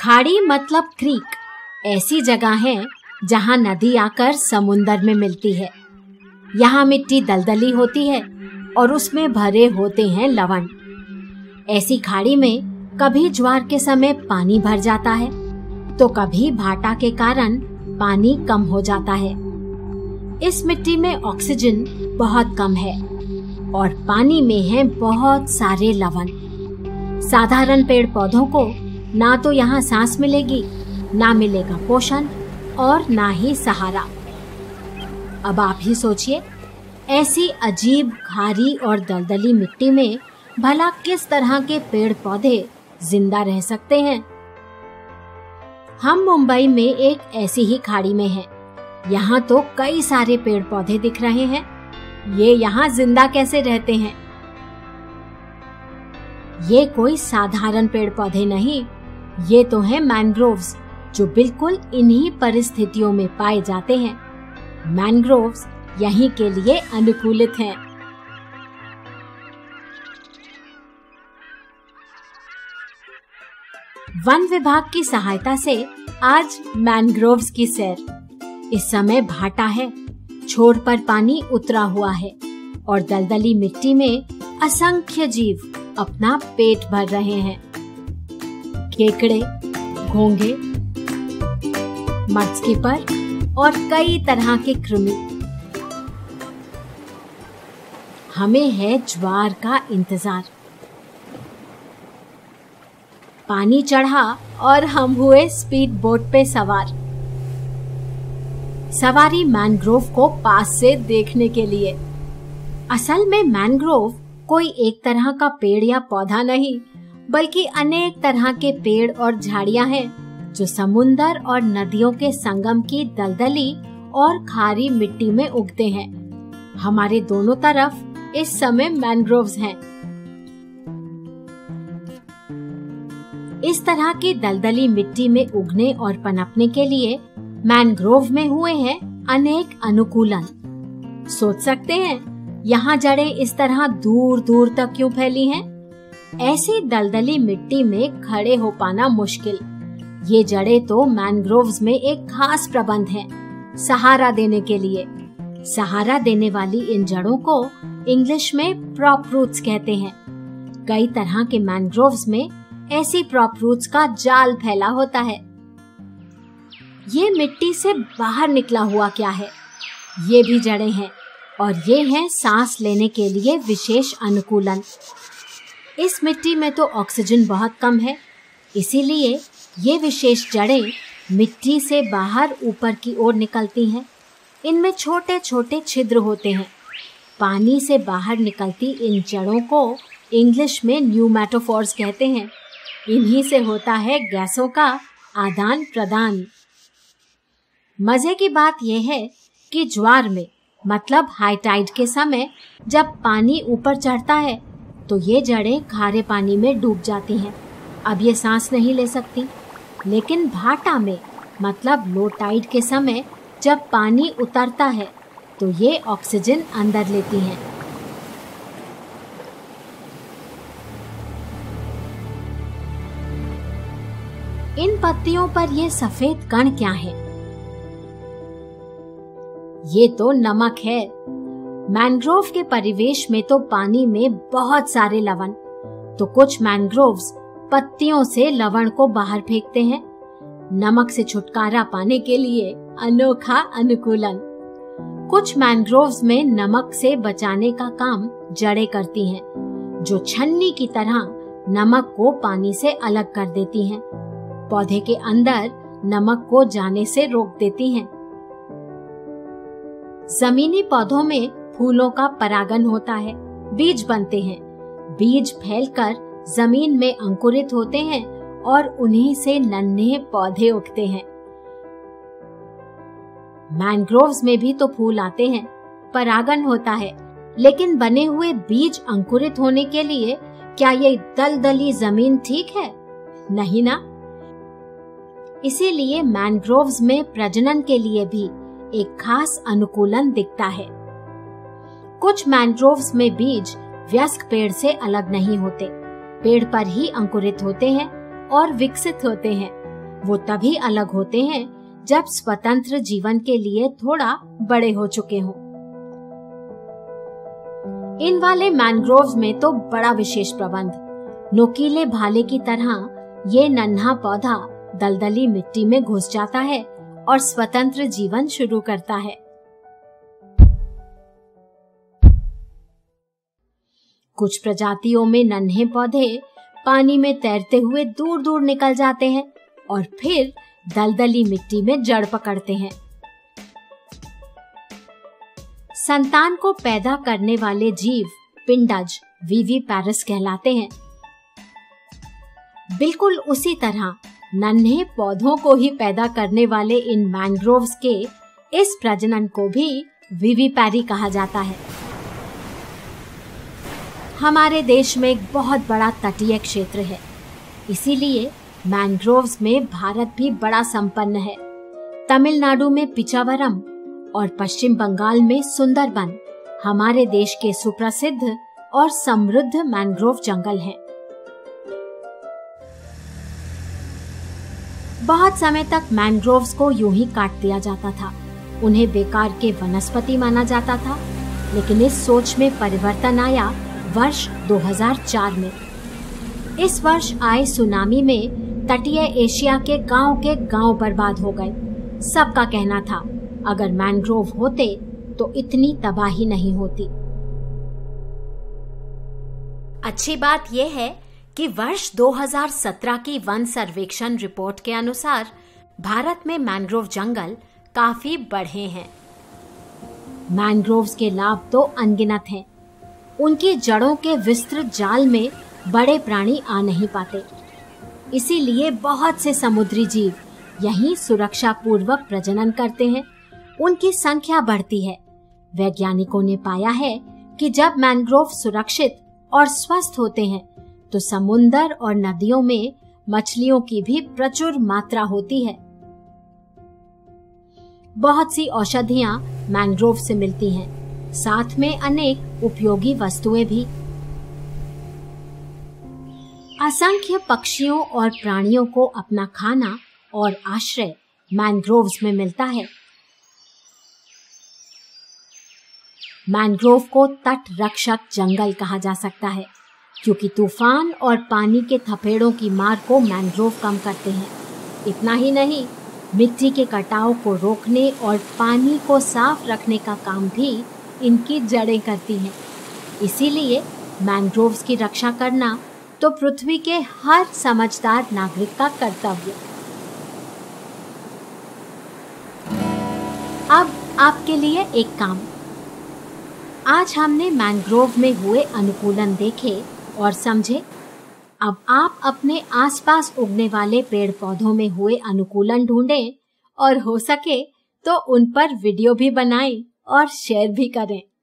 खाड़ी मतलब क्रीक ऐसी जगह है जहाँ नदी आकर समुंदर में मिलती है। यहाँ मिट्टी दलदली होती है और उसमें भरे होते हैं लवण। ऐसी खाड़ी में कभी ज्वार के समय पानी भर जाता है तो कभी भाटा के कारण पानी कम हो जाता है। इस मिट्टी में ऑक्सीजन बहुत कम है और पानी में है बहुत सारे लवण। साधारण पेड़ पौधों को ना तो यहाँ सांस मिलेगी, ना मिलेगा पोषण और ना ही सहारा। अब आप ही सोचिए, ऐसी अजीब खारी और दलदली मिट्टी में भला किस तरह के पेड़ पौधे जिंदा रह सकते हैं। हम मुंबई में एक ऐसी ही खाड़ी में हैं। यहाँ तो कई सारे पेड़ पौधे दिख रहे हैं। ये यहाँ जिंदा कैसे रहते हैं? ये कोई साधारण पेड़ पौधे नहीं, ये तो हैं मैंग्रोव्स, जो बिल्कुल इन्हीं परिस्थितियों में पाए जाते हैं। मैंग्रोव्स यहीं के लिए अनुकूलित हैं। वन विभाग की सहायता से आज मैंग्रोव्स की सैर। इस समय भाटा है, छोर पर पानी उतरा हुआ है और दलदली मिट्टी में असंख्य जीव अपना पेट भर रहे हैं। केकड़े, घोंघे, मडस्कीपर और कई तरह के कृमि। हमें है ज्वार का इंतजार। पानी चढ़ा और हम हुए स्पीड बोट पे सवार। सवारी मैंग्रोव को पास से देखने के लिए। असल में मैंग्रोव कोई एक तरह का पेड़ या पौधा नहीं, बल्कि अनेक तरह के पेड़ और झाड़ियां हैं जो समुंदर और नदियों के संगम की दलदली और खारी मिट्टी में उगते हैं। हमारे दोनों तरफ इस समय मैंग्रोव्स हैं। इस तरह की दलदली मिट्टी में उगने और पनपने के लिए मैंग्रोव में हुए हैं अनेक अनुकूलन। सोच सकते हैं यहाँ जड़ें इस तरह दूर दूर तक क्यों फैली हैं? ऐसी दलदली मिट्टी में खड़े हो पाना मुश्किल। ये जड़ें तो मैंग्रोव्स में एक खास प्रबंध है, सहारा देने के लिए। सहारा देने वाली इन जड़ों को इंग्लिश में प्रॉप रूट्स कहते हैं। कई तरह के मैंग्रोव्स में ऐसी प्रॉप रूट्स का जाल फैला होता है। ये मिट्टी से बाहर निकला हुआ क्या है? ये भी जड़ें हैं और ये हैं सांस लेने के लिए विशेष अनुकूलन। इस मिट्टी में तो ऑक्सीजन बहुत कम है, इसीलिए ये विशेष जड़ें मिट्टी से बाहर ऊपर की ओर निकलती हैं। इनमें छोटे छोटे छिद्र होते हैं। पानी से बाहर निकलती इन जड़ों को इंग्लिश में न्यूमैटोफोर्स कहते हैं। इन्हीं से होता है गैसों का आदान प्रदान। मजे की बात यह है कि ज्वार में मतलब हाई टाइड के समय जब पानी ऊपर चढ़ता है तो ये जड़ें खारे पानी में डूब जाती हैं। अब ये सांस नहीं ले सकती। लेकिन भाटा में मतलब लो टाइड के समय जब पानी उतरता है तो ये ऑक्सीजन अंदर लेती हैं। इन पत्तियों पर ये सफेद कण क्या है? ये तो नमक है। मैंग्रोव के परिवेश में तो पानी में बहुत सारे लवण, तो कुछ मैंग्रोव्स पत्तियों से लवण को बाहर फेंकते हैं। नमक से छुटकारा पाने के लिए अनोखा अनुकूलन। कुछ मैंग्रोव्स में नमक से बचाने का काम जड़ें करती हैं, जो छन्नी की तरह नमक को पानी से अलग कर देती हैं। पौधे के अंदर नमक को जाने से रोक देती हैं। जमीनी पौधों में फूलों का परागन होता है, बीज बनते हैं। बीज फैलकर जमीन में अंकुरित होते हैं और उन्हीं से नन्हे पौधे उगते हैं। मैंग्रोव्स में भी तो फूल आते हैं, परागन होता है, लेकिन बने हुए बीज अंकुरित होने के लिए क्या ये दलदली जमीन ठीक है? नहीं ना। इसीलिए मैंग्रोव्स में प्रजनन के लिए भी एक खास अनुकूलन दिखता है। कुछ मैंग्रोव्स में बीज वयस्क पेड़ से अलग नहीं होते, पेड़ पर ही अंकुरित होते हैं और विकसित होते हैं। वो तभी अलग होते हैं जब स्वतंत्र जीवन के लिए थोड़ा बड़े हो चुके हों। इन वाले मैनग्रोव्स में तो बड़ा विशेष प्रबंध, नुकीले भाले की तरह ये नन्हा पौधा दलदली मिट्टी में घुस जाता है और स्वतंत्र जीवन शुरू करता है। कुछ प्रजातियों में नन्हे पौधे पानी में तैरते हुए दूर दूर निकल जाते हैं और फिर दलदली मिट्टी में जड़ पकड़ते हैं। संतान को पैदा करने वाले जीव पिंडज विविपैरस कहलाते हैं। बिल्कुल उसी तरह नन्हे पौधों को ही पैदा करने वाले इन मैंग्रोव्स के इस प्रजनन को भी विविपैरी कहा जाता है। हमारे देश में एक बहुत बड़ा तटीय क्षेत्र है, इसीलिए मैंग्रोव्स में भारत भी बड़ा संपन्न है। तमिलनाडु में पिचावरम और पश्चिम बंगाल में सुंदरबन हमारे देश के सुप्रसिद्ध और समृद्ध मैंग्रोव जंगल हैं। बहुत समय तक मैंग्रोव्स को यूं ही काट दिया जाता था, उन्हें बेकार के वनस्पति माना जाता था। लेकिन इस सोच में परिवर्तन आया वर्ष 2004 में। इस वर्ष आए सुनामी में तटीय एशिया के गांव बर्बाद हो गए। सबका कहना था अगर मैंग्रोव होते तो इतनी तबाही नहीं होती। अच्छी बात यह है कि वर्ष 2017 की वन सर्वेक्षण रिपोर्ट के अनुसार भारत में मैंग्रोव जंगल काफी बढ़े हैं। मैंग्रोव्स के लाभ तो अनगिनत हैं। उनकी जड़ों के विस्तृत जाल में बड़े प्राणी आ नहीं पाते, इसीलिए बहुत से समुद्री जीव यहीं सुरक्षा पूर्वक प्रजनन करते हैं। उनकी संख्या बढ़ती है। वैज्ञानिकों ने पाया है कि जब मैंग्रोव सुरक्षित और स्वस्थ होते हैं तो समुंदर और नदियों में मछलियों की भी प्रचुर मात्रा होती है। बहुत सी औषधियां मैंग्रोव से मिलती हैं, साथ में अनेक उपयोगी वस्तुएं भी। असंख्य पक्षियों और प्राणियों को अपना खाना और आश्रय मैंग्रोव्स में मिलता है। मैंग्रोव को तट रक्षक जंगल कहा जा सकता है, क्योंकि तूफान और पानी के थपेड़ों की मार को मैंग्रोव कम करते हैं। इतना ही नहीं, मिट्टी के कटाव को रोकने और पानी को साफ रखने का काम भी इनकी जड़ें करती हैं। इसीलिए मैंग्रोव्स की रक्षा करना तो पृथ्वी के हर समझदार नागरिक का कर्तव्य। अब आपके लिए एक काम। आज हमने मैंग्रोव में हुए अनुकूलन देखे और समझे। अब आप अपने आसपास उगने वाले पेड़ पौधों में हुए अनुकूलन ढूंढें और हो सके तो उन पर वीडियो भी बनाएं और शेयर भी करें।